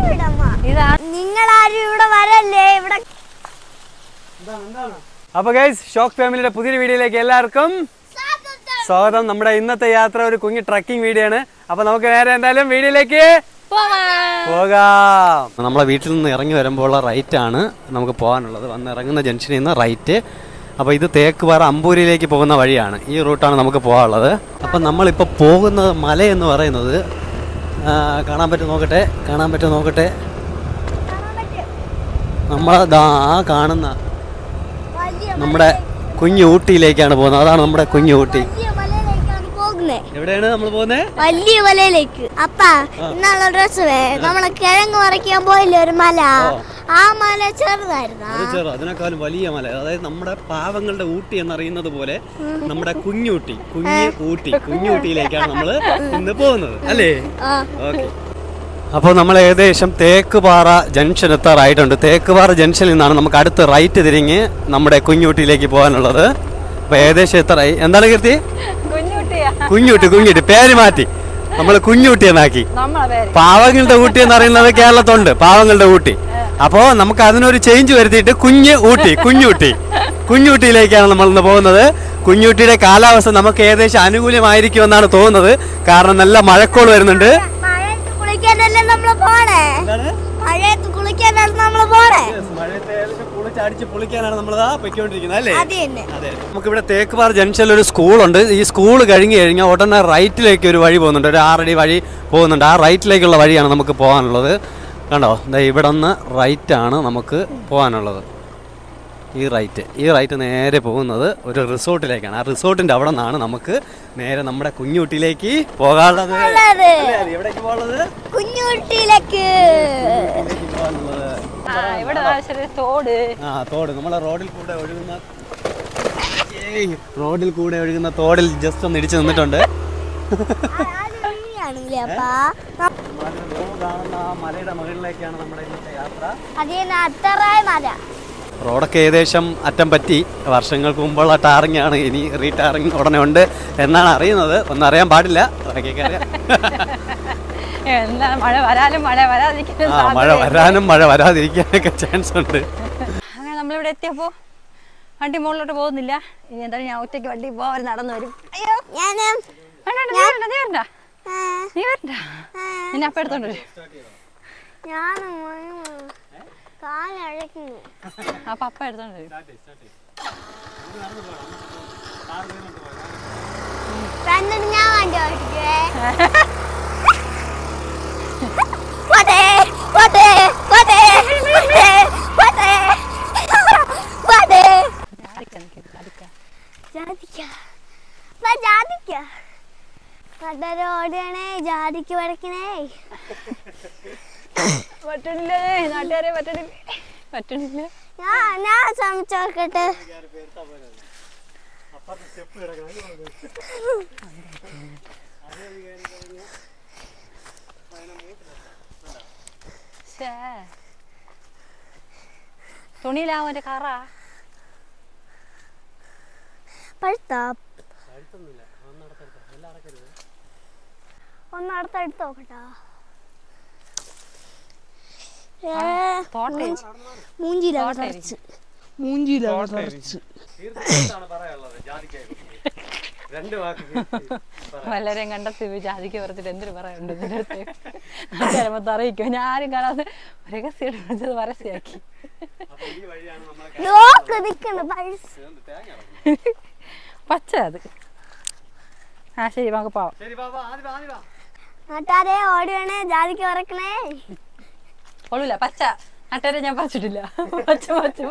നിങ്ങളാരും ഇവിടെ വരല്ലേ ഇവിടെ. അപ്പൊ ഗൈസ്, ഷോക്ക് ഫാമിലിയുടെ പുതിയൊരു വീഡിയോയിലേക്ക് എല്ലാവർക്കും സ്വാഗതം. നമ്മുടെ ഇന്നത്തെ യാത്ര ഒരു കുഞ്ഞു ട്രക്കിംഗ് വീഡിയോ ആണ്. അപ്പൊ നമുക്ക് നേരെ എന്തായാലും വീഡിയോയിലേക്ക് പോകാം. നമ്മളെ വീട്ടിൽ നിന്ന് ഇറങ്ങി വരുമ്പോൾ റൈറ്റ് ആണ് നമുക്ക് പോകാനുള്ളത്. വന്ന് ഇറങ്ങുന്ന ജംഗ്ഷനിൽ നിന്ന് റൈറ്റ്. അപ്പോൾ ഇത് തേക്കുപാറ അമ്പൂരിയിലേക്ക് പോകുന്ന വഴിയാണ്. ഈ റൂട്ടാണ് നമുക്ക് പോകാനുള്ളത്. അപ്പം നമ്മളിപ്പോൾ പോകുന്ന മല എന്ന് പറയുന്നത് കാണാൻ പറ്റുമോ നോക്കട്ടെ. നമ്മളതാ കാണുന്ന നമ്മുടെ കുഞ്ഞു ഊട്ടിയിലേക്കാണ് പോകുന്നത്. അതാണ് നമ്മുടെ കുഞ്ഞു ഊട്ടി. എവിടെയാണ് നമ്മൾ പോകുന്നത്? വലിയ മലയിലേക്ക്. അപ്പാ ഇന്നുള്ള ഡ്രസ് നമ്മളെ കിഴങ്ങ് പറിക്കാൻ പോയില്ലേ ഒരു മല, ആ മല ചെറുതായിരുന്നു. അതിനേക്കാളും വലിയ മല. അതായത് നമ്മുടെ പാവങ്ങളുടെ ഊട്ടി എന്നറിയുന്നത് പോലെ നമ്മുടെ കുഞ്ഞൂട്ടിയിലേക്കാണ് നമ്മൾ ഇന്ന് പോകുന്നത് അല്ലേ? ഓക്കെ. അപ്പോൾ നമ്മൾ ഏകദേശം തേക്കുപാറ ജംഗ്ഷൻ എത്താറായിട്ടുണ്ട്. തേക്കുപാറ ജംഗ്ഷനിൽ നിന്നാണ് നമുക്ക് അടുത്ത് റൈറ്റ് തിരിഞ്ഞ് നമ്മുടെ കുഞ്ഞൂട്ടിയിലേക്ക് പോകാനുള്ളത്. അപ്പോൾ ഏകദേശം എത്താറായി. എന്താണ് കീർത്തി? കുഞ്ഞൂട്ടി പേര് മാറ്റി നമ്മൾ കുഞ്ഞൂട്ടി എന്നാക്കി. പാവങ്ങളുടെ ഊട്ടി എന്ന് പറയുന്നത് കേരളത്തുണ്ട്, പാവങ്ങളുടെ ഊട്ടി. അപ്പോൾ നമുക്ക് അതിനൊരു ചേഞ്ച് വരുത്തിയിട്ട് കുഞ്ഞൂട്ടിയിലേക്കാണ് നമ്മൾ ഇന്ന് പോകുന്നത്. കുഞ്ഞൂട്ടിയുടെ കാലാവസ്ഥ നമുക്ക് ഏകദേശം അനുകൂലമായിരിക്കുമെന്നാണ് തോന്നുന്നത്. കാരണം നല്ല മഴക്കോൾ വരുന്നുണ്ട്. നമുക്കിവിടെ തേക്കുപാറ ജംഗ്ഷനിൽ ഒരു സ്കൂളുണ്ട്. ഈ സ്കൂൾ കഴിഞ്ഞ് കഴിഞ്ഞാൽ ഉടനെ റൈറ്റിലേക്ക് ഒരു വഴി പോകുന്നുണ്ട്. ഒരു 6 അടി വഴി പോകുന്നുണ്ട്. ആ റൈറ്റിലേക്കുള്ള വഴിയാണ് നമുക്ക് പോകാനുള്ളത്. കണ്ടോ, ഇവിടെ നിന്ന് റൈറ്റാണ് നമുക്ക് പോകാനുള്ളത്. ഈ റൈറ്റ് നേരെ പോകുന്നത് ഒരു റിസോർട്ടിലേക്കാണ്. ആ റിസോർട്ടിന്റെ അവിടെ നിന്നാണ് നമുക്ക് നേരെ നമ്മുടെ കുഞ്ഞൂട്ടിയിലേക്ക് പോകാനുള്ളത്. എവിടേക്ക് പോകുന്നത്? കുഞ്ഞൂട്ടിയിലേക്ക്. തോട് നമ്മളെ റോഡിൽ കൂടെ ഒഴുകുന്ന തോടിൽ ജസ്റ്റ് ഒന്ന് ഇടിച്ചു നിന്നിട്ടുണ്ട്. മലയുടെ മുകളിലേക്കാണ് നമ്മുടെ ഇന്നത്തെ യാത്ര. റോഡൊക്കെ ഏകദേശം അറ്റം പറ്റി. വർഷങ്ങൾക്ക് മുമ്പുള്ള ടാറിംഗ് ആണ്. ഇനി റീടാറിംഗ് ഉടനെ ഉണ്ട് എന്നാണ് അറിയുന്നത്. ഒന്നും അറിയാൻ പാടില്ല. മഴ വരാനും മഴ വരാതിരിക്കാനൊക്കെ ചാൻസ് ഉണ്ട്. അങ്ങനെ നമ്മളിവിടെ എത്തിയപ്പോ വണ്ടി മുകളിലോട്ട് പോകുന്നില്ല. ഇനി എന്തായാലും ഞാൻ ഒറ്റയ്ക്ക് വണ്ടി പോവാൻ നടന്നു വരും. അയ്യോ നീ വരണ്ട, നിന്നെ അപ്പ എടുത്തോണ്ട് വരും. അപ്പൊ അപ്പ എടുത്തോണ്ട് വരും. ഓടിയാണേ ജാതിക്ക് വരക്കണേ. പറ്റണില്ലേ നാട്ടുകാരെ, പറ്റണില്ല. ഞാൻ ശ്രമിച്ചോക്കട്ടെ. തുണിയിലാവും എന്റെ കാറാ. ഒന്നടുത്തെടുത്ത് നോക്കട്ടാ. വല്ലരെയും കണ്ടെത്തി ജാതിക്ക് പറഞ്ഞിട്ട് എന്തൊരു പറയുണ്ട് ഇതിന്റെ അടുത്ത്. നാട്ടുകാരമൊത്തം അറിയിക്കും. ഞാൻ ആരും കാണാതെ രഹസ്യം പരസ്യമാക്കി. പച്ച അത്. ആ ശരി, നമുക്ക് പോവാം. നാട്ടുകാരെ ഓടിയാണേ ജാതിക്ക് വരക്കണേ. കൊള്ളൂല പച്ച. നാട്ടുകാരെ ഞാൻ പറിച്ചിട്ടില്ല. പച്ച.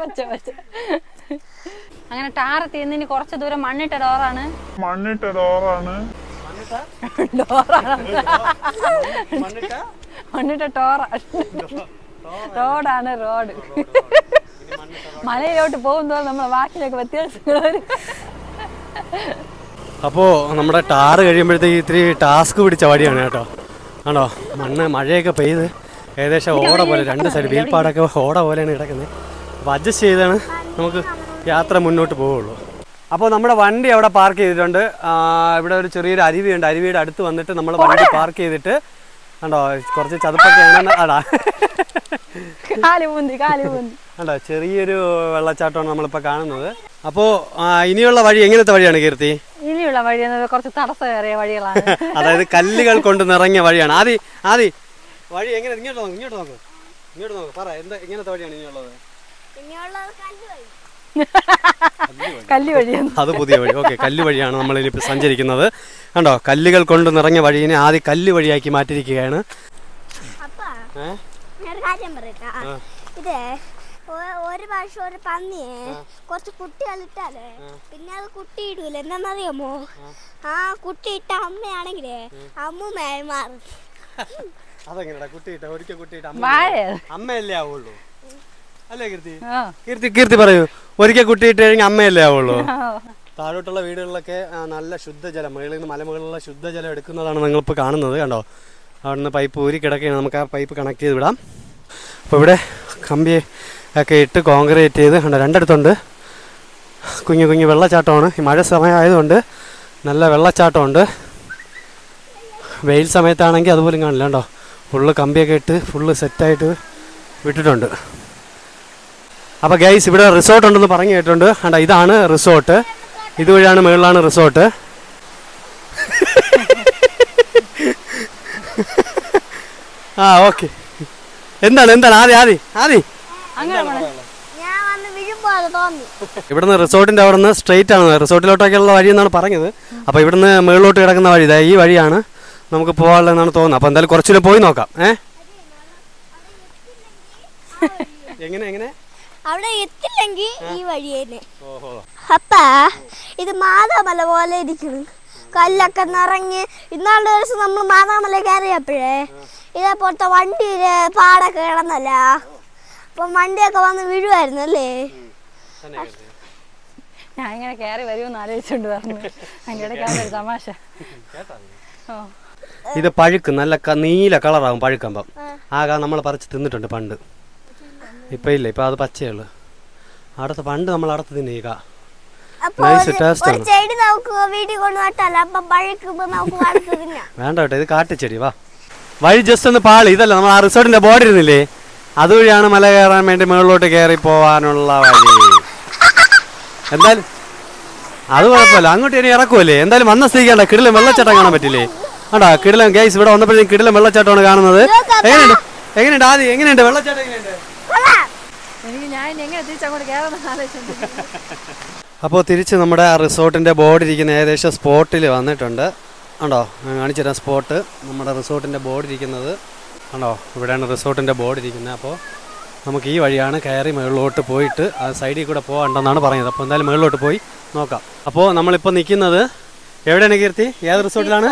അങ്ങനെ ടാറ് തീർന്നിന് കുറച്ച് ദൂരം മണ്ണിട്ട ഡോറാണ്. മണ്ണിട്ട റോഡാണ്. റോഡ് മലയിലോട്ട് പോകുമ്പോൾ നമ്മളെ വാക്കിലൊക്കെ വ്യത്യാസങ്ങൾ വരും. അപ്പോൾ നമ്മുടെ ടാറ് കഴിയുമ്പോഴത്തേക്ക് ഇത്തിരി ടാസ്ക് പിടിച്ച വഴിയാണ് കേട്ടോ. ആണോ, മഴയൊക്കെ പെയ്ത് ഏകദേശം ഓട പോലെ 2 സൈഡ് വീൽപ്പാടൊക്കെ ഓട പോലെയാണ് കിടക്കുന്നത്. അപ്പോൾ അഡ്ജസ്റ്റ് ചെയ്താണ് നമുക്ക് യാത്ര മുന്നോട്ട് പോവുള്ളൂ. അപ്പോൾ നമ്മുടെ വണ്ടി അവിടെ പാർക്ക് ചെയ്തിട്ടുണ്ട്. ഇവിടെ ഒരു ചെറിയൊരു അരുവിയുണ്ട്. അരുവിയുടെ അടുത്ത് വന്നിട്ട് നമ്മൾ വണ്ടി പാർക്ക് ചെയ്തിട്ട് കണ്ടോ കുറച്ച് ചതുപ്പൊക്കെയാണ്. അടാ കണ്ടോ ചെറിയൊരു വെള്ളച്ചാട്ടമാണ് നമ്മളിപ്പോൾ കാണുന്നത്. അപ്പോൾ ഇനിയുള്ള വഴി എങ്ങനത്തെ വഴിയാണ് കീർത്തി? ഇനിയുള്ള വഴി കുറച്ച് തടസ്സമേറിയ വഴികളാണ്. അതായത് കല്ലുകൾ കൊണ്ട് നിറഞ്ഞ വഴിയാണ്. ആദി വഴി എങ്ങനെ? ഇങ്ങോട്ട് നോക്ക് പറ, എന്താ എങ്ങനത്തെ വഴിയാണ് ഇനിയുള്ളത്? കല്ല് വഴിയാണ്. അത് പുതിയ വഴി. ഓക്കെ, കല്ല് വഴിയാണ് നമ്മൾ ഇനി സഞ്ചരിക്കുന്നത്. കണ്ടോ കല്ലുകൾ കൊണ്ട് നിറഞ്ഞ വഴിയെ ആദ്യം കല്ല് വഴിയാക്കി മാറ്റിയിരിക്കുകയാണ്. ഇത് ഒരു പ്രാവശ്യം ഒരു പന്നിയെ കുറച്ച് കുട്ടികളിട്ടാലേ പിന്നെ അത് കുട്ടിയിടൂല. എന്താണെന്നറിയാമോ? ആ കുട്ടിയിട്ട അമ്മയാണെങ്കിലേ അമ്മൂമ്മയായി മാറും. അതെങ്ങനെയാ കുട്ടിയിട്ട? ഒരിക്കൽ കുട്ടിയിട്ട അമ്മയല്ലേ ആവുള്ളൂ അല്ലേ കീർത്തി? കീർത്തി പറയൂ, ഒരിക്കൽ കുട്ടിയിട്ട് കഴിഞ്ഞാൽ അമ്മയല്ലേ ആവുള്ളൂ? താഴോട്ടുള്ള വീടുകളിലൊക്കെ നല്ല ശുദ്ധജലം, മുകളിൽ നിന്ന് മലമുകളിലുള്ള ശുദ്ധജലം എടുക്കുന്നതാണ് നിങ്ങളിപ്പോൾ കാണുന്നത്. കണ്ടോ അവിടെ നിന്ന് പൈപ്പ് ഊരി കിടക്കുകയാണ്. നമുക്ക് ആ പൈപ്പ് കണക്ട് ചെയ്ത് വിടാം. അപ്പോൾ ഇവിടെ കമ്പി ഒക്കെ ഇട്ട് കോൺക്രീറ്റ് ചെയ്ത് കണ്ടോ രണ്ടിടത്തുണ്ട് കുഞ്ഞു കുഞ്ഞു വെള്ളച്ചാട്ടമാണ്. ഈ മഴ സമയമായതുകൊണ്ട് നല്ല വെള്ളച്ചാട്ടമുണ്ട്. വെയിൽ സമയത്താണെങ്കിൽ അതുപോലും കാണില്ല. കണ്ടോ ഫുള്ള് കമ്പിയൊക്കെ ഇട്ട് ഫുള്ള് സെറ്റായിട്ട് വിട്ടിട്ടുണ്ട്. അപ്പോൾ ഗൈസ് ഇവിടെ റിസോർട്ട് ഉണ്ടെന്ന് പറഞ്ഞു കേട്ടിട്ടുണ്ട്. കണ്ടോ ഇതാണ് റിസോർട്ട്. ഇതുവഴിയാണ് മുകളിലാണ് റിസോർട്ട്. ആ ഓക്കെ. എന്താണ് ആദി ഇവിടുന്ന് റിസോർട്ടിന്റെ അവിടെ നിന്ന് സ്ട്രെയിറ്റ് ആണ് റിസോർട്ടിലോട്ടൊക്കെയുള്ള വഴി എന്നാണ് പറഞ്ഞത്. അപ്പോൾ ഇവിടുന്ന് മുകളിലോട്ട് കിടക്കുന്ന വഴി ഈ വഴിയാണ് നമുക്ക് പോകാനുള്ളതെന്നാണ് തോന്നുന്നത്. അപ്പോൾ എന്തായാലും കുറച്ചുകൂടെ പോയി നോക്കാം. എങ്ങനെ അവിടെ എത്തില്ലെങ്കിൽ ഈ വഴിയേനെ. അപ്പാ ഇത് മാതാമല പോലെ ഇരിക്കുന്നു. കല്ലൊക്കെ നിറഞ്ഞ് ഇന്നാളുടെ ദിവസം നമ്മൾ മാതാമല കയറിയപ്പോഴേ ഇതേപോലത്തെ വണ്ടിയില് പാടൊക്കെ കിടന്നല്ല. അപ്പം വണ്ടിയൊക്കെ വന്ന് വീഴുമായിരുന്നു അല്ലേ? ഞാൻ ഇങ്ങനെ കയറി വരുമെന്ന് ആലോചിച്ചോണ്ട് പറഞ്ഞു. അതിൻ്റെ ഇടയ്ക്ക് തമാശ. ഇത് പഴുക്ക് നല്ല നീല കളറാകും പഴുക്കുമ്പം. ആകെ നമ്മൾ പറിച്ച് തിന്നിട്ടുണ്ട് പണ്ട്. ഇപ്പം ഇല്ല, ഇപ്പം അത് പച്ചയുള്ളു. അടുത്ത പണ്ട് നമ്മൾ അടുത്ത് തിന്നീക. വേണ്ട കേട്ടോ, ഇത് കാട്ടുചെടി. വാ വഴി ജസ്റ്റ് ഒന്ന് പാളി. ഇതല്ല നമ്മൾ ആ റിസോർട്ടിന്റെ ബോർഡ് ഇരുന്നില്ലേ, അതുവഴിയാണ് മല കയറാൻ വേണ്ടി മുകളിലോട്ട് കയറി പോവാനുള്ള വഴി. എന്തായാലും അത് കുഴപ്പമില്ല, അങ്ങോട്ട് ഇനി ഇറക്കുമല്ലേ. എന്തായാലും വന്ന സ്ഥിതിക്കണ്ട കിടിലം വെള്ളച്ചാട്ടം കാണാൻ പറ്റില്ലേ? ആടാ കിടിലം ഗൈസ്, ഇവിടെ വന്നപ്പോഴേക്കും കിടിലം വെള്ളച്ചാട്ടമാണ് കാണുന്നത്. എങ്ങനെയുണ്ട് ആദ്യം? എങ്ങനെയുണ്ട് വെള്ളച്ചാട്ടം? എങ്ങനെയുണ്ട്? അപ്പോൾ തിരിച്ച് നമ്മുടെ ആ റിസോർട്ടിൻ്റെ ബോർഡ് ഇരിക്കുന്ന ഏകദേശം സ്പോട്ടിൽ വന്നിട്ടുണ്ട്. കണ്ടോ കാണിച്ചു തരാം സ്പോട്ട്. നമ്മുടെ റിസോർട്ടിൻ്റെ ബോർഡ് ഇരിക്കുന്നത് കണ്ടോ, ഇവിടെയാണ് റിസോർട്ടിൻ്റെ ബോർഡ് ഇരിക്കുന്നത്. അപ്പോൾ നമുക്ക് ഈ വഴിയാണ് കയറി മുകളിലോട്ട് പോയിട്ട് ആ സൈഡിൽ കൂടെ പോകണ്ടെന്നാണ് പറയുന്നത്. അപ്പോൾ എന്തായാലും മുകളിലോട്ട് പോയി നോക്കാം. അപ്പോൾ നമ്മളിപ്പോൾ നിൽക്കുന്നത് എവിടെയാണ് കീർത്തി? ഏത് റിസോർട്ടിലാണ്?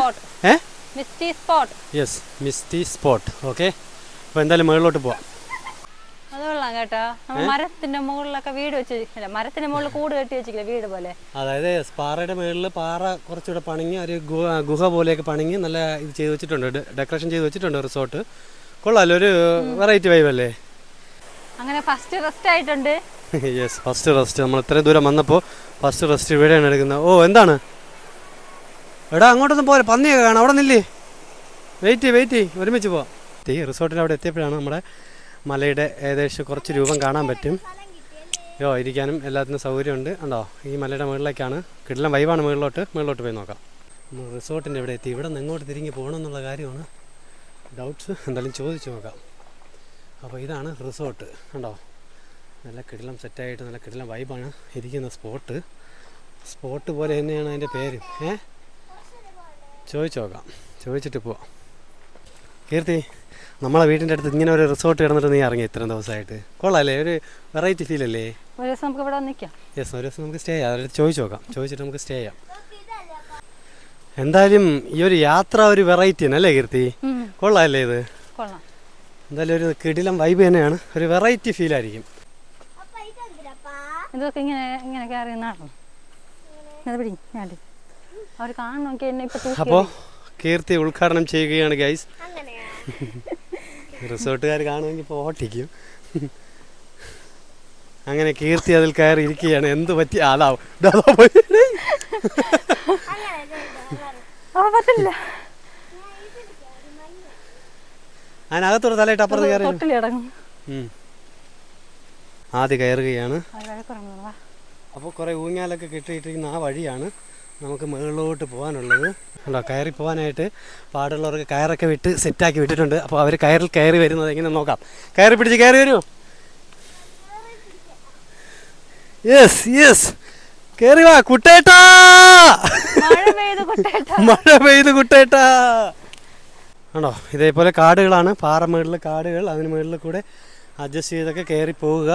Yes, misty spot. ഓക്കെ, അപ്പോൾ എന്തായാലും മുകളിലോട്ട് പോവാം. അതുകൊള്ളാം കേട്ടോ. മരത്തിന്റെ മുകളിലൊക്കെ വീട് വെച്ചിരിക്കില്ല, മരത്തിന്റെ മുകളിൽ കൂട് കെട്ടി വെച്ചിരിക്കില്ല വീട് പോലെ. അതായത് പാറയുടെ മുകളിൽ പാറ കുറച്ചുകൂടെ പണിങ്ങി ഒരു ഗുഹ പോലെയൊക്കെ പണിങ്ങി നല്ല ഇത് ചെയ്ത് വെച്ചിട്ടുണ്ട്, ഡെക്കറേഷൻ ചെയ്ത് വെച്ചിട്ടുണ്ട് റിസോർട്ട്. കൊള്ളാമല്ലോ, ഒരു വെറൈറ്റി വൈബ് അല്ലേ? അങ്ങനെ ഫസ്റ്റ് റെസ്റ്റ് ആയിട്ടുണ്ട്. Yes, first rest. നമ്മൾ ഇത്രയും ദൂരം വന്നപ്പോൾ ഫസ്റ്റ് റെസ്റ്റ് ഇവിടെയാണ് എടുക്കുന്നത്. ഓ എന്താണ് എടാ, അങ്ങോട്ടൊന്നും പോലെ പന്നിയൊക്കെ കാണാം. അവിടെ നില്ലേ, വെയിറ്റ് ഒരുമിച്ച് പോവാം. ഈ റിസോർട്ടിൻ്റെ അവിടെ എത്തിയപ്പോഴാണ് നമ്മുടെ മലയുടെ ഏകദേശം കുറച്ച് രൂപം കാണാൻ പറ്റും. ഇരിക്കാനും എല്ലാത്തിനും സൗകര്യമുണ്ട്. ഉണ്ടോ ഈ മലയുടെ മുകളിലേക്കാണ്. കിടിലം വൈബാണ്. മുകളിലോട്ട് പോയി നോക്കാം. റിസോർട്ടിൻ്റെ ഇവിടെ എത്തി. ഇവിടെ നിന്ന് എങ്ങോട്ട് തിരിഞ്ഞ് പോകണമെന്നുള്ള കാര്യമാണ് ഡൗട്ട്സ്. എന്തായാലും ചോദിച്ചു നോക്കാം. അപ്പോൾ ഇതാണ് റിസോർട്ട്. കണ്ടോ നല്ല കിടിലം സെറ്റായിട്ട് നല്ല കിടിലം വൈബാണ് ഇരിക്കുന്ന സ്പോട്ട് പോലെ തന്നെയാണ് അതിൻ്റെ പേര്. ചോദിച്ചു നോക്കാം, ചോദിച്ചിട്ട് പോവാം. കീർത്തി, നമ്മളെ വീടിൻ്റെ അടുത്ത് ഇങ്ങനെ ഒരു റിസോർട്ട് കിടന്നിട്ട് നീ ഇറങ്ങി ഇത്രയും ദിവസമായിട്ട്. കൊള്ളാമല്ലേ, ഒരു വെറൈറ്റി ഫീൽ അല്ലേ? ഒരു ദിവസം നമുക്ക് ഇവിടെ നിൽക്കാം. യെസ്, ഒരു ദിവസം നമുക്ക് സ്റ്റേ ചെയ്യാം. അവരുടെ ചോദിച്ചു നോക്കാം, ചോദിച്ചിട്ട് നമുക്ക് സ്റ്റേ ചെയ്യാം. എന്തായാലും ഈ ഒരു യാത്ര ഒരു വെറൈറ്റി തന്നെ അല്ലേ കീർത്തി? കൊള്ളാമല്ലേ ഇത്? എന്തായാലും ഒരു കിടിലം വൈബ് തന്നെയാണ്, ഒരു വെറൈറ്റി ഫീൽ ആയിരിക്കും. ഇതൊക്കെ ഇങ്ങനെ കയറി നടന്നു അവർ കാണണമെങ്കിൽ എന്നെ ഇപ്പൊ. അപ്പോൾ കീർത്തി ഉദ്ഘാടനം ചെയ്യുകയാണ് ഗൈസ്. റിസോർട്ടുകാർ കാണുമെങ്കിൽ ഇപ്പോൾ ഓട്ടിക്കും. അങ്ങനെ കീർത്തി അതിൽ കയറി ഇരിക്കുകയാണ്. എന്ത് പറ്റി? അതിനകത്തോടെ തലയിട്ട് അപ്പുറത്ത് കയറി തൊട്ടിലിടങ്ങും. ആദ്യം കയറുകയാണ്. അപ്പോൾ കുറേ ഊഞ്ഞാലൊക്കെ കെട്ടിയിട്ടിരിക്കുന്ന ആ വഴിയാണ് നമുക്ക് മുകളിലോട്ട് പോകാനുള്ളത്. ഉണ്ടോ, കയറി പോകാനായിട്ട് പാടുള്ളവർക്ക് കയറൊക്കെ വിട്ട് സെറ്റാക്കി വിട്ടിട്ടുണ്ട്. അപ്പോൾ അവർ കയറിൽ കയറി വരുന്നത് എങ്ങനെ നോക്കാം. കയറി പിടിച്ച് കയറി വരൂ. യെസ് യെസ്, കയറി വാ കുട്ടേട്ടാ. മഴ പെയ്ത് കുട്ടേട്ടാ. ആണോ, ഇതേപോലെ കാടുകളാണ്, പാറ മുകളിൽ കാടുകൾ. അതിന് മുകളിൽ കൂടെ അഡ്ജസ്റ്റ് ചെയ്തൊക്കെ കയറി പോവുക.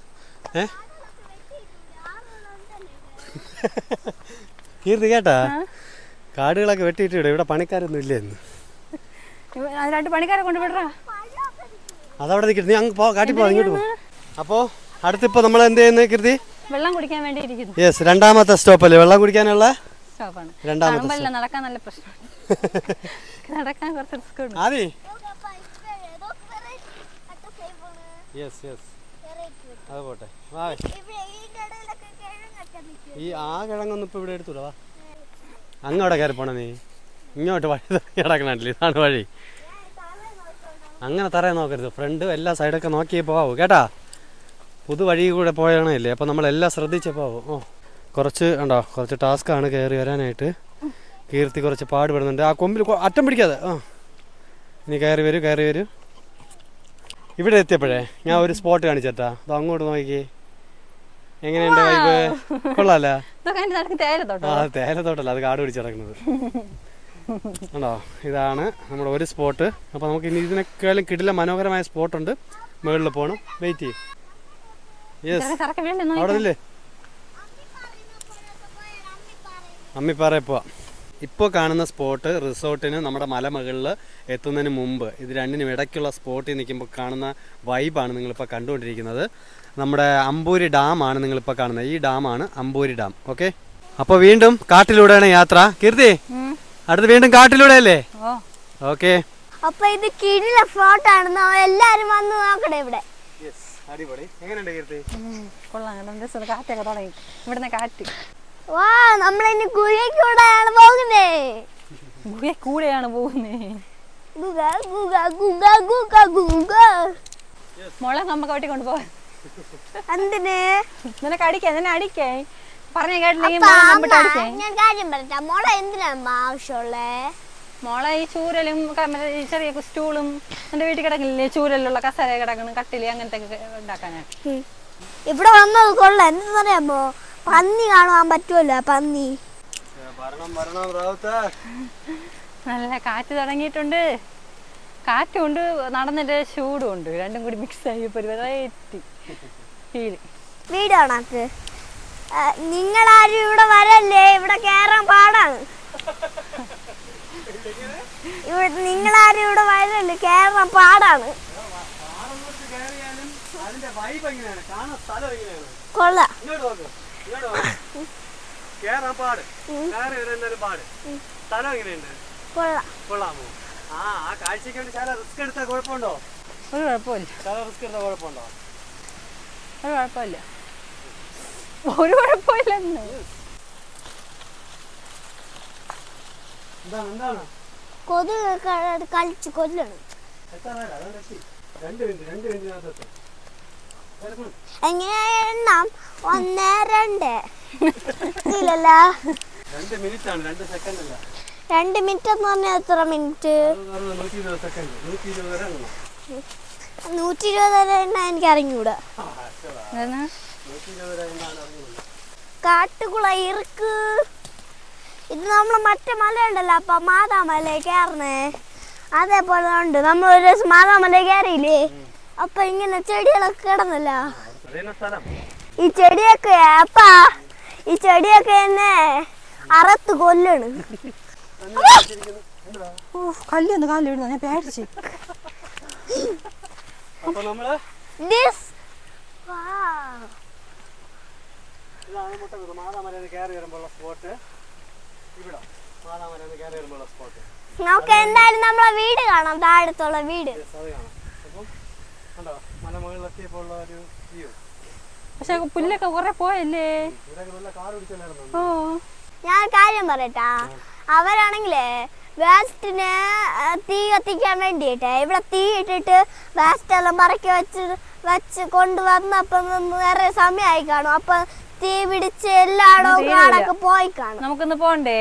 കീർത്തി കേട്ടാ, കാടുകളൊക്കെ വെട്ടിയിട്ടിവിടെ. ഇവിടെ പണിക്കാരൊന്നും ഇല്ലെന്ന്. 2 പണിക്കാരെ കൊണ്ടുവിടറാ. അതവിടെ നിൽക്കുന്നു. നീ അങ്ങ് കാട്ടി പോ, ഇങ്ങോട്ട് പോ. അപ്പോൾ അടുത്തിപ്പോൾ നമ്മൾ എന്ത് ചെയ്യുന്നത് കീർത്തി? വെള്ളം കുടിക്കാൻ വേണ്ടി ഇരിക്കുന്നു. യെസ്, 2ാമത്തെ സ്റ്റോപ്പല്ലേ വെള്ളം കുടിക്കാനുള്ള സ്റ്റോപ്പാണ്. 2ാമത്തെ. നടക്കാൻ നല്ല പ്രശ്നം, നടക്കാൻ കുറച്ച് റിസ്ക് ഉണ്ട്. ആദി യെസ് യെസ്, അത് പോട്ടെ. ഈ ആ കിഴങ്ങൊന്നും ഇപ്പോൾ ഇവിടെ എടുത്തൂടാ. വാ, അങ്ങോട്ട് കയറി പോണേ. നീ ഇങ്ങോട്ട് വഴി കിടക്കണില്ല, ഇതാണ് വഴി. അങ്ങനെ തറയെ നോക്കരുത്, ഫ്രണ്ട് എല്ലാ സൈഡൊക്കെ നോക്കിയേ പോകാവൂ കേട്ടാ. പുതു വഴി കൂടെ പോയണല്ലേ, അപ്പോൾ നമ്മളെല്ലാം ശ്രദ്ധിച്ചേ പോവും. കുറച്ച് ഉണ്ടോ, കുറച്ച് ടാസ്ക്കാണ് കയറി വരാനായിട്ട്. കീർത്തി കുറച്ച് പാടുപെടുന്നുണ്ട്. ആ കൊമ്പിൽ അറ്റം പിടിക്കാതെ. ഇനി കയറി വരൂ, കയറി വരൂ. ഇവിടെ എത്തിയപ്പോഴേ ഞാൻ ഒരു സ്പോട്ട് കാണിച്ചേട്ടാ. അത് അങ്ങോട്ട് നോക്കിയേ, എങ്ങനെയുണ്ട് വൈബ്? കൊള്ളാല്ല? ആ, തേയിലത്തോട്ടല്ല, അത് കാട് പിടിച്ച് കിടക്കുന്നത്. ആണോ, ഇതാണ് നമ്മുടെ ഒരു സ്പോട്ട്. അപ്പോൾ നമുക്ക് ഇനി ഇതിനേക്കാളും കിടില മനോഹരമായ സ്പോട്ടുണ്ട്. മുകളിൽ പോകണം, വെയിറ്റ് ചെയ്യും. യെസ്, അവിടെ ഇല്ലേ, അമ്മിപ്പാറയിൽ പോവാം. ഇപ്പോൾ കാണുന്ന സ്പോട്ട് റിസോർട്ടിന് നമ്മുടെ മലമുകളിൽ എത്തുന്നതിന് മുമ്പ് ഇത് രണ്ടിനും ഇടയ്ക്കുള്ള സ്പോട്ടിൽ നിൽക്കുമ്പോൾ കാണുന്ന വൈബാണ് നിങ്ങളിപ്പോൾ കണ്ടുകൊണ്ടിരിക്കുന്നത്. നമ്മുടെ അമ്പൂരി ഡാമാണ് നിങ്ങളിപ്പോൾ കാണുന്നത്. ഈ ഡാമാണ് അമ്പൂരി ഡാം. ഓക്കെ, അപ്പോൾ വീണ്ടും കാട്ടിലൂടെയാണ് യാത്ര. കീർത്തി, അടുത്ത് വീണ്ടും കാട്ടിലൂടെ അല്ലേ? ഓക്കെ, അപ്പൊ ഇത് കിടില സ്പോട്ടാണ്, എല്ലാരും വന്ന് നോക്കണേ ഇവിടെ. അടിപൊളി. എങ്ങനെയുണ്ട് കീർത്തി? കൊള്ളാം, കാറ്റൊക്കെ തുടങ്ങി. ഇവിടുന്ന് കാറ്റ്. വാ, നമ്മളിനി ഗുഹയ്ക്കൂടെയാണ് പോകുന്നേ. കൂടെയാണ് പോകുന്നേ. മോളെ നമുക്ക് വെട്ടി കൊണ്ടുപോകാൻ. എന്തിന്? നിനക്ക് അടിക്കേ, നിന്നെ അടിക്കേ. പറഞ്ഞ കേട്ടില്ലെങ്കിൽ ഞാൻ കാര്യം പറയട്ടെ, മോളെ എന്തിനാ ആവശ്യമുള്ളേ? മോളെ ഈ ചൂരലും ചെറിയ സ്റ്റൂളും എന്റെ വീട്ടിൽ കിടക്കില്ലേ, ചൂരലുള്ള കസേര കിടക്കണം, കട്ടില് അങ്ങനത്തെ ഉണ്ടാക്കാനാണ്. ഇവിടെ വന്നത് കൊള്ളാം. എന്തെന്നറിയാമോ, പന്നി കാണുവാൻ പറ്റുമല്ലോ. പന്നി നല്ല കാറ്റ് തുടങ്ങിയിട്ടുണ്ട്. കാറ്റുണ്ട്, നടന്നിട്ട് ചൂടും ഉണ്ട്, രണ്ടും കൂടി മിക്സ് ആയി ഒരു വെറൈറ്റി ഫീല്. വീടാണക്ക്. നിങ്ങളാരും ഇവിടെ വരല്ലേ, ഇവിടെ കേറാൻ പാടാണ്. നിങ്ങളാരും ഇവിടെ വരല്ലേ, കേറാൻ പാടാണ്. കൊള്ളാം. കൊള്ളാമോ? ആ കാഴ്ചക്ക് വേണ്ടി ചില റിസ്ക് എടുത്താൽ കുഴപ്പമുണ്ടോ? ഒരു കുഴപ്പമില്ല. ചില റിസ്ക് എടുത്താൽ കുഴപ്പമുണ്ടോ? ഒരു കുഴപ്പമില്ല, ഒരു കുഴപ്പമില്ല. എന്താണ് കൊതുക് കളിച്ച് കൊല്ലണം. എങ്ങനെ എണ്ണം? 1 2 ഇല്ലല്ലോ, 2 മിനിറ്റ് ആണ്, 2 സെക്കൻഡ് അല്ല. 2 മിനിറ്റ് എന്ന് പറഞ്ഞാൽ എത്ര മിനിറ്റ്? 120 വരെ എനിക്ക് അറിഞ്ഞൂടാ. കാട്ടുകുള ഇറുക്ക്. ഇത് നമ്മള് മറ്റേ മലയുണ്ടല്ലോ, അപ്പൊ മാതാമല കയറണേ, അതേപോലെ ഉണ്ട്. നമ്മൾ ഒരു ദിവസം മാതാമല കയറിയില്ലേ, അപ്പൊ ഇങ്ങനെ ചെടികളൊക്കെ കിടന്നല്ല. ഈ ചെടിയൊക്കെ അപ്പാ, ഈ ചെടിയൊക്കെ എന്നെ അറുത്ത് കൊല്ലണ്. കല്ലൊന്ന് കാലിൽ ഇടുന്ന, ഞാൻ പേടിച്ച്. നമുക്ക് എന്തായാലും നമ്മളെ വീട് കാണാം, താഴത്തുള്ള വീട്. പക്ഷെ പുല്ലൊക്കെ കുറെ പോയല്ലേ. ഞാൻ കാര്യം പറയട്ടാ, അവരാണെങ്കിലേ വേസ്റ്റിന് തീ കത്തിക്കാൻ വേണ്ടിയിട്ടേ ഇവിടെ തീ ഇട്ടിട്ട് വേസ്റ്റ് എല്ലാം മറക്കി വെച്ച് കൊണ്ടുവന്നപ്പം വേറെ സമയമായി കാണും. അപ്പൊ തീ പിടിച്ച് എല്ലായിടവും കാടൊക്കെ പോയി കാണും. നമുക്കൊന്ന് പോണ്ടേ?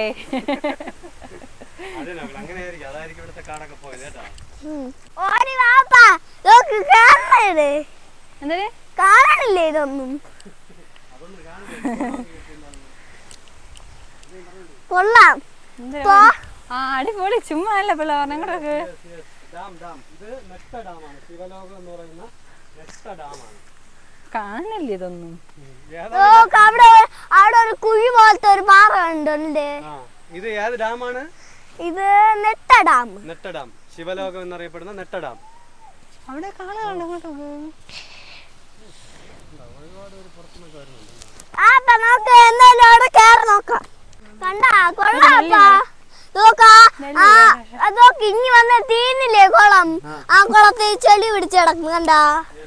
ഓടി വാപ്പാ, നോക്ക് കാണണേ. എന്തേ കാണാനില്ലേ ഇതൊന്നും? കൊള്ളാം. അടിപൊളി. ചുമ്മാ അല്ല പിള്ള പറഞ്ഞൊക്കെ. കാണില്ലേ ഇതൊന്നും? അവിടെ ഒരു കുഴി പോലത്തെ ഒരു പാറ ഉണ്ട്. ഇത് ഏത് ഡാമാണ്? ഇത് നെട്ട ഡാം. നെട്ട ഡാം, ശിവലോകം എന്നറിയപ്പെടുന്ന നെട്ട ഡാം. അവിടെ കാണാനുണ്ട് ഇങ്ങോട്ടൊക്കെ. നമുക്ക് എന്തായാലും അവിടെ കയറി നോക്കാം. കണ്ടാ കൊള്ളാപ്പാ. നോക്ക് ഇനി വന്ന തീന്നില്ലേ കുളം, ആ കുളത്തിൽ ചെളി പിടിച്ച് കിടക്കും. കണ്ടാ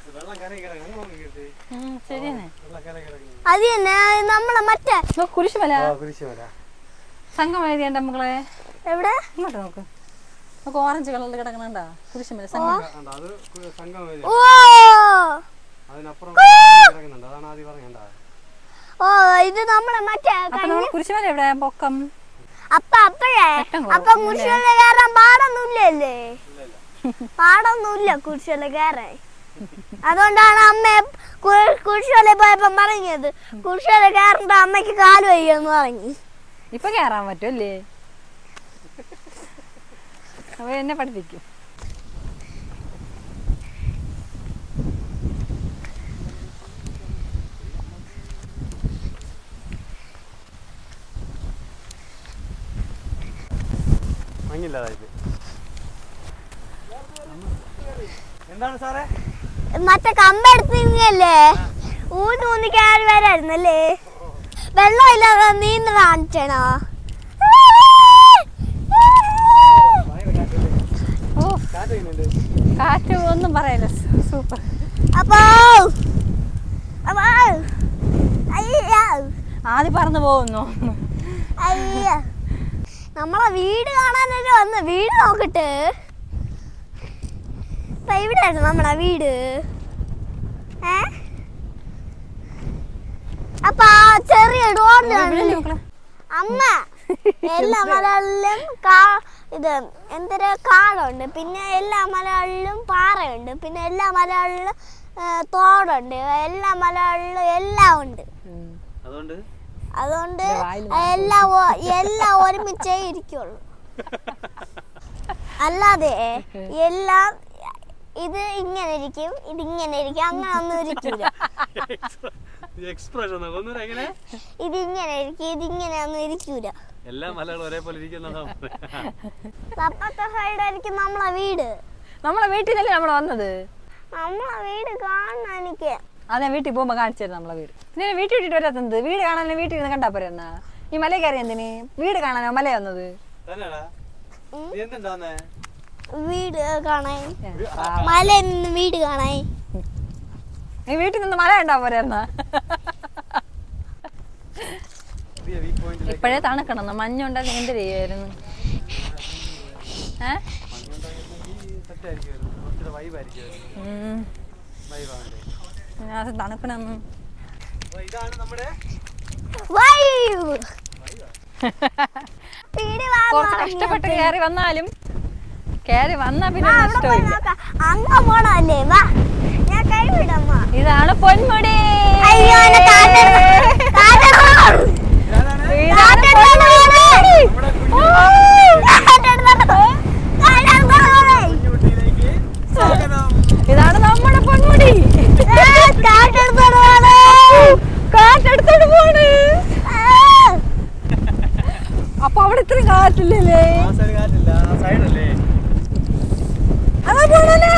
അത് തന്നെ നമ്മളെ മറ്റേ കുരിശുമല. സംഘം എഴുതിയ മക്കളെ എവിടെ? ഇങ്ങോട്ട് നോക്ക്. നമുക്ക് ഓറഞ്ച് കളറിൽ കിടക്കണ കുരിശുമല സംഘം. ഓ ഇത് നമ്മളെ മറ്റേ കുരിശുമല എവിടെ? പൊക്കം. അപ്പൊ കുരിശുമല കയറാൻ പാടൊന്നുമില്ലല്ലേ? പാടൊന്നുമില്ല കുരിശുമല കയറാൻ. അതുകൊണ്ടാണ് അമ്മ കുരിശുമല പോയപ്പോ പറഞ്ഞത് കുരിശുമല കയറുമ്പോ അമ്മയ്ക്ക് കാല് വയ്യെന്ന് പറഞ്ഞു. ഇപ്പൊ കേറാൻ പറ്റുമല്ലേ? അപ്പൊ എന്നെ പഠിപ്പിക്കും. എന്താണ് സാറേ? മറ്റേ കമ്പെടുത്തില്ലേ ഊന്നി കയറി വരായിരുന്നല്ലേ? വെള്ളം ഇല്ലാതെ നീന്ത കാണിച്ചണോ? കാറ്റ് ഒന്നും പറയല്ല. സൂപ്പർ. അപ്പോ ആദ്യം പറന്നു പോകുന്നു. നമ്മളെ വീട് കാണാനല്ലേ വന്ന്. വീട് നോക്കട്ടെ. ഇവിടെയായിരുന്നു നമ്മളെ വീട്. അപ്പൊ ചെറിയ റോഡിലാണ് അമ്മ. എല്ലാ മലകളിലും ഇത് എന്തൊരു കാടുണ്ട്. പിന്നെ എല്ലാ മലകളിലും പാറയുണ്ട്. പിന്നെ എല്ലാ മലകളിലും തോടുണ്ട്. എല്ലാ മലകളിലും എല്ലാം ഉണ്ട്. അതുകൊണ്ട് എല്ലാം ഒരുമിച്ചേ ഇരിക്കുള്ളൂ. അല്ലാതെ എല്ലാം ഇത് ഇങ്ങനെ ഇരിക്കും, ഇതിങ്ങനെ ഇരിക്കും, അങ്ങനെ ഒന്നും ഇരിക്കില്ല. ഇതിങ്ങനെ ഇരിക്കും, ഇതിങ്ങനെ ഒന്നും ഇരിക്കൂല. എല്ലാ മലകളും ഒരേപോലെ അപ്പത്തെ സൈഡായിരിക്കും നമ്മളെ വീട്. നമ്മളെ വീട്ടിലല്ലേ നമ്മള് വന്നത്? നമ്മളെ വീട് കാണാൻ എനിക്ക്. അതെ, വീട്ടിൽ പോകുമ്പോ കാണിച്ചു തരും നമ്മളെ വീട്. പിന്നെ വീട്ടിൽ വിട്ടിട്ട് വരാത്തത്? വീട് കാണാൻ വീട്ടിൽ നിന്ന് കണ്ടാ പോരെ? എന്നാ ഈ മല കയറി എന്തിന്? വീട് കാണാനോ മല വന്നത്? വീട് കാണാൻ, മലയിൽ നിന്ന് വീട് കാണാൻ. ഈ വീട്ടിൽ നിന്ന് മല കണ്ടാ പോരെ? എന്നാ ഇപ്പഴേ തണുക്കണം. മഞ്ഞുണ്ടാക്കി എന്ത് ചെയ്യായിരുന്നു? അത് തണുക്കണമെന്ന്. കുറച്ച് കഷ്ടപ്പെട്ട് കയറി വന്നാലും കയറി വന്നാ പിന്നെ നഷ്ടമില്ല. ഇതാണ് പൊന്മുടി. ഇതാണ് നമ്മുടെ പൊന്മുടി. കാറ്റെടുത്തോട് പോണ്. അപ്പൊ അവിടെ ഇത്രയും കാറ്റില്ലല്ലേ? അതാ പോണല്ലേ?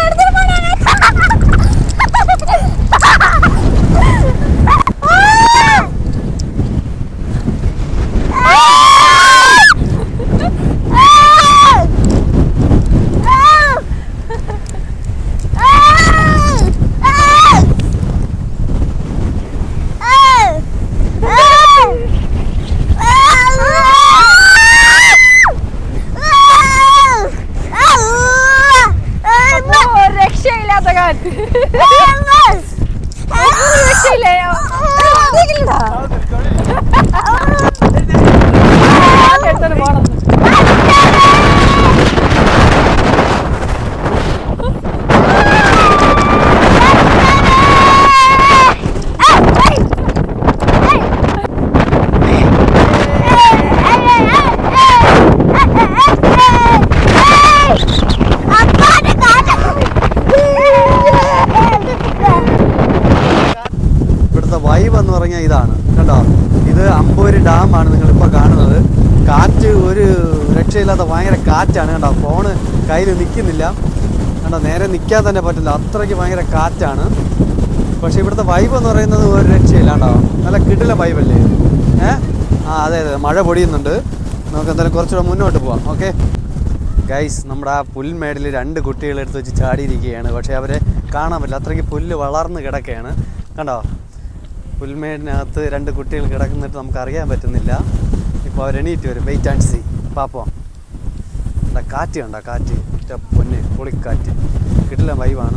വൈബ് എന്ന് പറഞ്ഞാൽ ഇതാണ് കണ്ടോ. ഇത് അമ്പൂരി ഡാമാണ് നിങ്ങളിപ്പോൾ കാണുന്നത്. കാറ്റ് ഒരു രക്ഷയില്ലാത്ത ഭയങ്കര കാറ്റാണ് കണ്ടോ. ഫോണ് കയ്യിൽ നിൽക്കുന്നില്ല കണ്ടോ, നേരെ നിൽക്കാൻ തന്നെ പറ്റില്ല, അത്രയ്ക്ക് ഭയങ്കര കാറ്റാണ്. പക്ഷേ ഇവിടുത്തെ വൈബ് എന്ന് പറയുന്നത് ഒരു രക്ഷയില്ല കണ്ടോ. നല്ല കിടില വൈബല്ലേ. അതെ അതെ, മഴ പൊടിയുന്നുണ്ട്. നമുക്ക് എന്തായാലും കുറച്ചുകൂടെ മുന്നോട്ട് പോവാം. ഓക്കെ ഗൈസ്, നമ്മുടെ ആ പുൽമേടിൽ 2 കുട്ടികളെടുത്ത് വെച്ച് ചാടിയിരിക്കുകയാണ്. പക്ഷേ അവരെ കാണാൻ പറ്റില്ല, അത്രയ്ക്ക് പുല്ല് വളർന്ന് കിടക്കുകയാണ് കണ്ടോ. പുൽമേടിനകത്ത് 2 കുട്ടികൾ കിടക്കുന്നിട്ട് നമുക്ക് അറിയാൻ പറ്റുന്നില്ല. ഇപ്പോൾ അവർ എണീറ്റ് വരും. Wait and see. പാപ്പോ എന്താ കാറ്റ് കണ്ടോ, കാറ്റ് പൊന്നെ പൊളിക്കാറ്റ്, കിടിലൻ വൈവാണ്.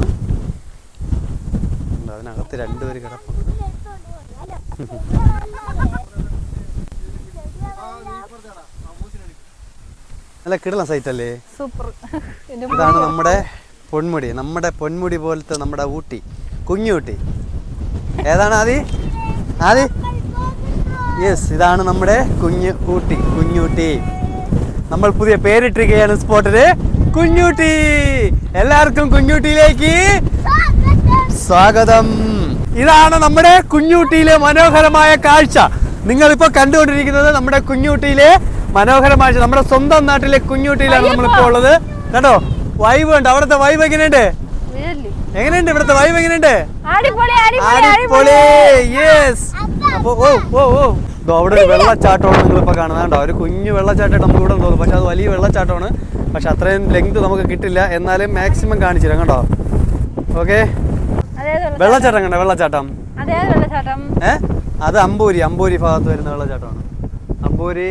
അതിനകത്ത് 2 പേര് കിടപ്പുണ്ട്. നല്ല കിടിലൻ സൈറ്റ് അല്ലേ, സൂപ്പർ. ഇതാണ് നമ്മുടെ പൊന്മുടി, നമ്മുടെ പൊന്മുടി പോലത്തെ നമ്മുടെ ഊട്ടി, കുഞ്ഞൂട്ടി. ഏതാണ് ആദി? യെസ്, ഇതാണ് നമ്മുടെ ഊട്ടി, കുഞ്ഞൂട്ടി. നമ്മൾ പുതിയ പേരിട്ടിരിക്കുകയാണ് സ്പോട്ടില്, കുഞ്ഞൂട്ടി. എല്ലാവർക്കും കുഞ്ഞൂട്ടിയിലേക്ക് സ്വാഗതം. ഇതാണ് നമ്മുടെ കുഞ്ഞൂട്ടിയിലെ മനോഹരമായ കാഴ്ച. നിങ്ങളിപ്പോൾ കണ്ടുകൊണ്ടിരിക്കുന്നത് നമ്മുടെ കുഞ്ഞൂട്ടിയിലെ മനോഹരമായ, നമ്മുടെ സ്വന്തം നാട്ടിലെ കുഞ്ഞൂട്ടിയിലാണ് നമ്മളിപ്പോൾ ഉള്ളത്. കണ്ടോ വൈബ് ഉണ്ട്. അവിടുത്തെ വൈബ് എങ്ങനെയുണ്ട്? ഇവിടുത്തെ വൈബ് എങ്ങനെയുണ്ട്? അടിപൊളി. യെസ്. അപ്പൊ അവിടെ ഒരു വെള്ളച്ചാട്ടമാണ് നിങ്ങളിപ്പോ കാണുന്നത് കണ്ടോ. ഒരു കുഞ്ഞു വെള്ളച്ചാട്ടമായിട്ട് നമുക്ക് ഇവിടെ തോന്നും, പക്ഷെ അത് വലിയ വെള്ളച്ചാട്ടമാണ്. പക്ഷെ അത്രയും ലെങ്ത് നമുക്ക് കിട്ടില്ല, എന്നാലും മാക്സിമം കാണിച്ചു തരാം കണ്ടോ. ഓക്കെ, വെള്ളച്ചാട്ടം കണ്ടോ, വെള്ളച്ചാട്ടം. അത് അമ്പൂരി ഭാഗത്ത് വരുന്ന വെള്ളച്ചാട്ടമാണ്. അമ്പൂരി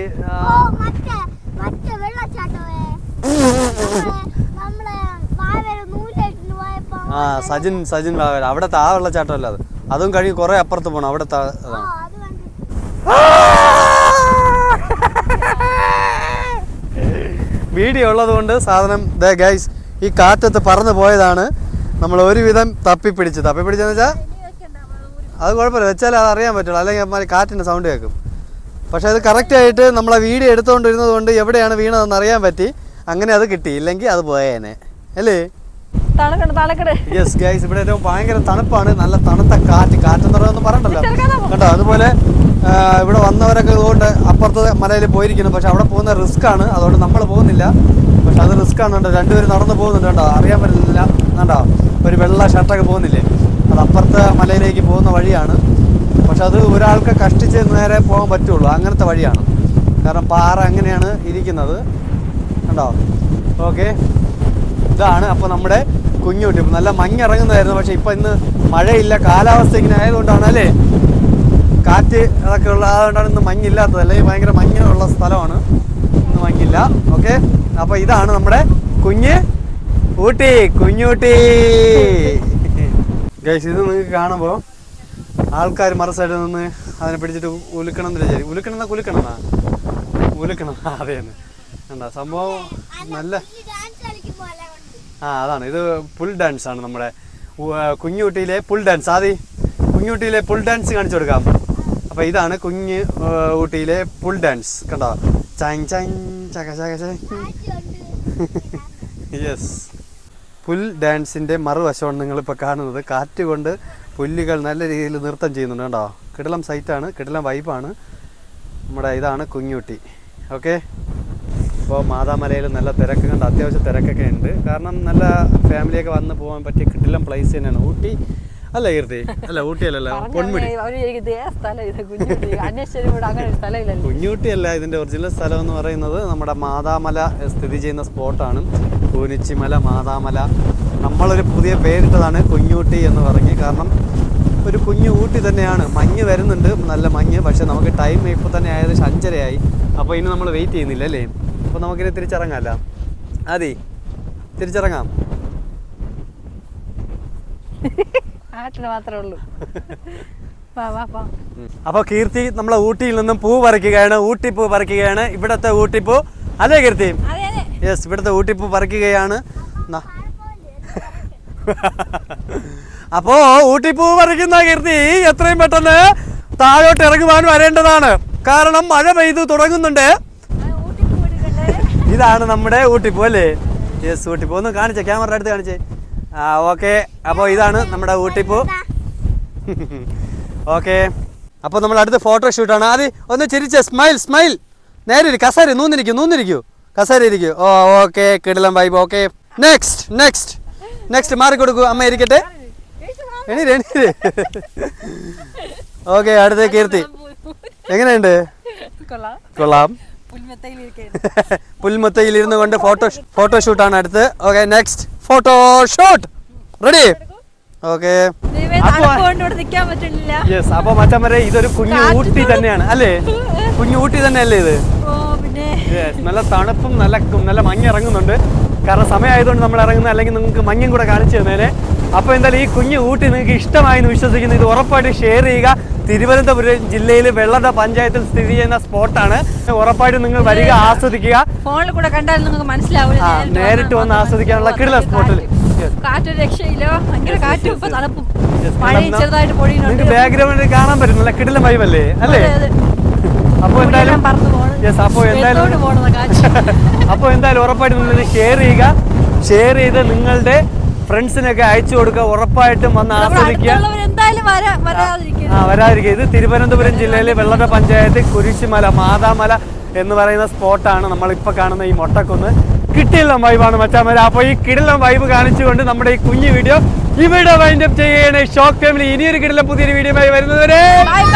സജിൻ വാവര അവിടത്തെ ആ വെള്ളച്ചാട്ടം അല്ല, അതും കഴിഞ്ഞ് കുറെ അപ്പുറത്ത് പോകണം. അവിടത്തെ വീഡിയോ ഉള്ളത് കൊണ്ട് സാധനം ഗൈസ് ഈ കാറ്റത്ത് പറന്നു പോയതാണ്. നമ്മൾ ഒരുവിധം തപ്പിപ്പിടിച്ചെന്ന് വെച്ചാൽ അത് കുഴപ്പമില്ല, വെച്ചാൽ അത് അറിയാൻ പറ്റുള്ളൂ, അല്ലെങ്കിൽ കാറ്റിൻ്റെ സൗണ്ട് കേൾക്കും. പക്ഷെ അത് കറക്റ്റായിട്ട് നമ്മളെ വീഡിയോ എടുത്തുകൊണ്ടിരുന്നത് കൊണ്ട് എവിടെയാണ് വീണതെന്ന് അറിയാൻ പറ്റി. അങ്ങനെ അത് കിട്ടി, ഇല്ലെങ്കിൽ അത് പോയേനെ അല്ലേ. യെസ് ഗൈസ്, ഇവിടെ ഏറ്റവും ഭയങ്കര തണുപ്പാണ്, നല്ല തണുത്ത കാറ്റെന്ന് പറയുന്നത് പറയണ്ടല്ലോ കേട്ടോ. അതുപോലെ ഇവിടെ വന്നവരൊക്കെ ഇതുകൊണ്ട് അപ്പുറത്തെ മലയിൽ പോയിരിക്കുന്നു. പക്ഷെ അവിടെ പോകുന്ന റിസ്ക് ആണ്, അതുകൊണ്ട് നമ്മൾ പോകുന്നില്ല. പക്ഷെ അത് റിസ്ക് ആണ് കേട്ടോ. 2 പേര് നടന്നു പോകുന്നുണ്ട് കേട്ടോ, അറിയാൻ പറ്റില്ല കേട്ടോ. ഒരു വെള്ള ഷർട്ടൊക്കെ പോകുന്നില്ലേ, അത് അപ്പുറത്തെ മലയിലേക്ക് പോകുന്ന വഴിയാണ്. പക്ഷെ അത് ഒരാൾക്ക് കഷ്ടിച്ച് നേരെ പോകാൻ പറ്റുള്ളൂ, അങ്ങനത്തെ വഴിയാണ്. കാരണം പാറ അങ്ങനെയാണ് ഇരിക്കുന്നത് കണ്ടോ. ഓക്കെ, ഇതാണ് അപ്പോൾ നമ്മുടെ കുഞ്ഞൂട്ടി. നല്ല മഞ്ഞിറങ്ങുന്നതായിരുന്നു, പക്ഷെ ഇപ്പം ഇന്ന് മഴയില്ല, കാലാവസ്ഥ ഇങ്ങനെ ആയതുകൊണ്ടാണ് അല്ലേ, കാറ്റ് അതൊക്കെ ഉള്ള അതുകൊണ്ടാണ് ഇന്ന് മഞ്ഞില്ലാത്തത്. അല്ലെങ്കിൽ ഭയങ്കര മഞ്ഞുള്ള സ്ഥലമാണ്, ഇന്ന് മഞ്ഞില്ല. ഓക്കെ, അപ്പോൾ ഇതാണ് നമ്മുടെ കുഞ്ഞൂട്ടി. ഗൈസ്, ഇത് നിങ്ങൾക്ക് കാണുമ്പോൾ ആൾക്കാർ മറു സൈഡിൽ നിന്ന് അതിനെ പിടിച്ചിട്ട് ഉലുക്കണം എന്ന് വിചാരിക്കും. ഉലുക്കണം അതെ തന്നെ കണ്ടോ സംഭവം. നല്ല അതാണ്, ഇത് പുൾ ഡാൻസ് ആണ് നമ്മുടെ കുഞ്ഞൂട്ടിയിലെ പുൾ ഡാൻസ്. കുഞ്ഞൂട്ടിയിലെ പുൾ ഡാൻസ് കാണിച്ചു കൊടുക്കാം. അപ്പോൾ ഇതാണ് ഊട്ടിയിലെ പുൾ ഡാൻസ് കണ്ടോ. യെസ്, പുൽ ഡാൻസിൻ്റെ മറുവശമാണ് നിങ്ങളിപ്പോൾ കാണുന്നത്. കാറ്റ് കൊണ്ട് പുല്ലുകൾ നല്ല രീതിയിൽ നൃത്തം ചെയ്യുന്നുണ്ട് കേട്ടോ. കിടിലം സൈറ്റാണ്, കിടിലം വൈബാണ് നമ്മുടെ. ഇതാണ് കുഞ്ഞൂട്ടി. ഓക്കെ, ഇപ്പോൾ മാതാമലയിൽ നല്ല തിരക്ക് കണ്ട്, അത്യാവശ്യം തിരക്കൊക്കെ ഉണ്ട്. കാരണം നല്ല ഫാമിലിയൊക്കെ വന്ന് പോകാൻ പറ്റിയ കിടിലം പ്ലേസ് തന്നെയാണ് ഊട്ടി. അല്ല കീർത്തി, അല്ല ഊട്ടി അല്ലല്ലോ, പൊന്മുടി. കുഞ്ഞൂട്ടി അല്ല, ഇതിൻ്റെ ഒറിജിനൽ സ്ഥലം എന്ന് പറയുന്നത് നമ്മുടെ മാതാമല സ്ഥിതി ചെയ്യുന്ന സ്പോട്ടാണ്. കൂനിച്ചിമല, മാതാമല. നമ്മളൊരു പുതിയ പേരിട്ടതാണ് കുഞ്ഞൂട്ടി എന്ന് പറഞ്ഞ്. കാരണം ഒരു കുഞ്ഞു ഊട്ടി തന്നെയാണ്. മഞ്ഞ് വരുന്നുണ്ട്, നല്ല മഞ്ഞ്. പക്ഷെ നമുക്ക് ടൈം ഇപ്പോൾ തന്നെ ഏകദേശം 5:30 അപ്പോൾ ഇനി നമ്മൾ വെയിറ്റ് ചെയ്യുന്നില്ല അല്ലേ. അപ്പോൾ നമുക്കിനി തിരിച്ചിറങ്ങാമല്ലോ. തിരിച്ചിറങ്ങാം. കാട്ടിന് മാത്രമേ ഉള്ളൂ. വാ വാ വാ. അപ്പോൾ കീർത്തി നമ്മളെ ഊട്ടിയിൽ നിന്നും പൂ പറിക്കുകയാണ്. ഊട്ടിപ്പൂ പറിക്കുകയാണ്. ഇവിടത്തെ ഊട്ടിപ്പൂ അല്ലേ കീർത്തി? യെസ്, ഇവിടുത്തെ ഊട്ടിപ്പൂ പറിക്കുകയാണ്. അപ്പോ ഊട്ടിപ്പൂ പറിക്കുന്ന കീർത്തി എത്രയും പെട്ടെന്ന് താഴോട്ട് ഇറങ്ങുവാൻ വരേണ്ടതാണ്. കാരണം മഴ പെയ്തു തുടങ്ങുന്നുണ്ട്. ഇതാണ് നമ്മുടെ ഊട്ടിപ്പൂ അല്ലേ? യെസ്, ഊട്ടിപ്പൂ ഒന്ന് കാണിച്ചേ, ക്യാമറ അടുത്ത് കാണിച്ചേ. ഓക്കെ, അപ്പോൾ ഇതാണ് നമ്മുടെ ഊട്ടിപ്പൂ. ഓക്കെ, അപ്പോൾ നമ്മൾ അടുത്ത ഫോട്ടോഷൂട്ടാണ്. ആദ്യം ഒന്ന് ചിരിച്ചേ, സ്മൈൽ സ്മൈൽ. നേരെ കസേര നൂന്നിരിക്കൂ കസേര ഇരിക്കൂ. ഓക്കെ, കിടിലം വൈബ്. ഓക്കെ, നെക്സ്റ്റ് മാറി കൊടുക്കൂ. അമ്മ ഇരിക്കട്ടെ. എണീര്. ഓക്കെ, അടുത്ത കീർത്തി. എങ്ങനെയുണ്ട്? കൊള്ളാം. പുൽമത്തയിൽ ഇരുന്നു കൊണ്ട് ഫോട്ടോഷൂട്ടാണ് അടുത്ത്. Okay, next photoshoot. Ready? Okay. Yes, അപ്പൊ മച്ചമ്മരെ ഇതൊരു കുഞ്ഞു ഊട്ടി തന്നെയാണ് അല്ലേ? കുഞ്ഞു ഊട്ടി തന്നെയല്ലേ ഇത്? നല്ല തണുപ്പും നല്ല മഞ്ഞ് ഇറങ്ങുന്നുണ്ട്. കാരണം സമയമായതുകൊണ്ട് നമ്മൾ ഇറങ്ങുന്നത്, അല്ലെങ്കിൽ നിങ്ങൾക്ക് മഞ്ഞും കൂടെ കാണിച്ചു തന്നേനെ. അപ്പോൾ എന്തായാലും ഈ കുഞ്ഞു ഊട്ടി നിങ്ങൾക്ക് ഇഷ്ടമായി എന്ന് വിശ്വസിക്കുന്നു. ഇത് ഉറപ്പായിട്ട് ഷെയർ ചെയ്യുക. തിരുവനന്തപുരം ജില്ലയിൽ വെള്ളട പഞ്ചായത്തിൽ സ്ഥിതി ചെയ്യുന്ന സ്പോട്ടാണ്. ഉറപ്പായിട്ട് നിങ്ങൾ വരിക, ആസ്വദിക്കുക. ഫോണിൽ കൂടെ കണ്ടാൽ നിങ്ങൾക്ക് മനസ്സിലാവില്ല. നേരിട്ട് വന്ന് ആസ്വദിക്കാനുള്ള കിടില സ്പോട്ടിൽ. നിങ്ങൾക്ക് ബാക്ക്ഗ്രൗണ്ടിൽ കാണാൻ പറ്റും, നല്ല കിടില വൈബല്ലേ അല്ലേ? അപ്പോൾ എന്തായാലും ഉറപ്പായിട്ട് നിങ്ങൾ ഷെയർ ചെയ്യുക. ഷെയർ ചെയ്ത് നിങ്ങളുടെ ഫ്രണ്ട്സിനൊക്കെ അയച്ചു കൊടുക്കുക. ഉറപ്പായിട്ടും വന്ന് ആസ്വദിക്കുക. വരാതിരിക്കുക. ഇത് തിരുവനന്തപുരം ജില്ലയിലെ വെള്ളട പഞ്ചായത്ത് കുരിശുമല മാതാമല എന്ന് പറയുന്ന സ്പോട്ടാണ് നമ്മളിപ്പോൾ കാണുന്ന ഈ മൊട്ടക്കുന്ന്. കിടിലം വൈബാണ് മച്ചാമല. അപ്പോൾ ഈ കിടിലം വൈബ് കാണിച്ചുകൊണ്ട് നമ്മുടെ ഈ കുഞ്ഞു വീഡിയോ ഇവിടെ വൈൻഡപ്പ് ചെയ്യണേ. ഷോക്ക് ഫാമിലി ഇനിയൊരു കിടിലം പുതിയൊരു വീഡിയോ ആയി വരുന്നവരെ